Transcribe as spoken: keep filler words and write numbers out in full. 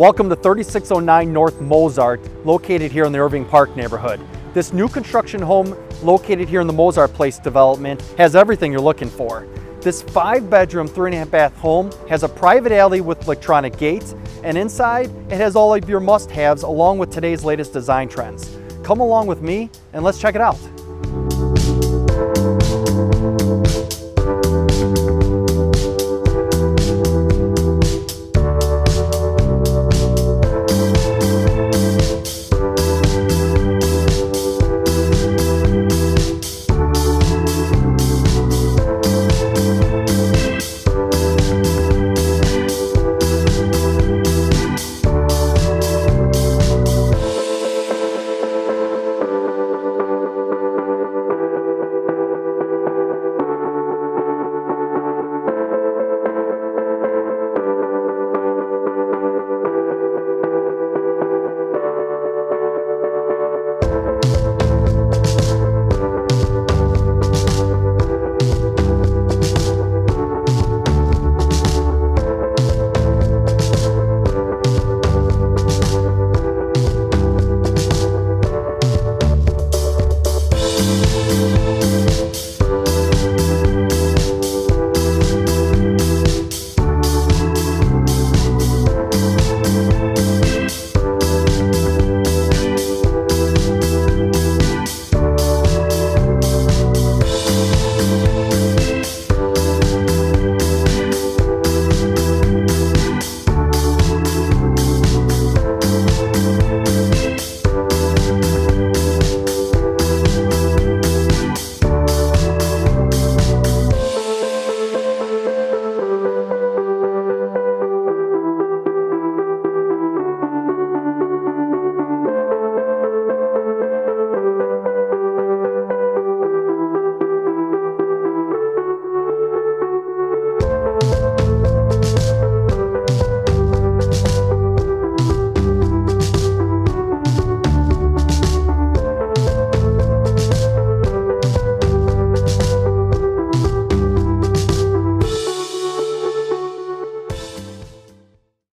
Welcome to thirty-six oh nine North Mozart, located here in the Irving Park neighborhood. This new construction home, located here in the Mozart Place development, has everything you're looking for. This five bedroom, three and a half bath home has a private alley with electronic gates, and inside it has all of your must-haves along with today's latest design trends. Come along with me and let's check it out.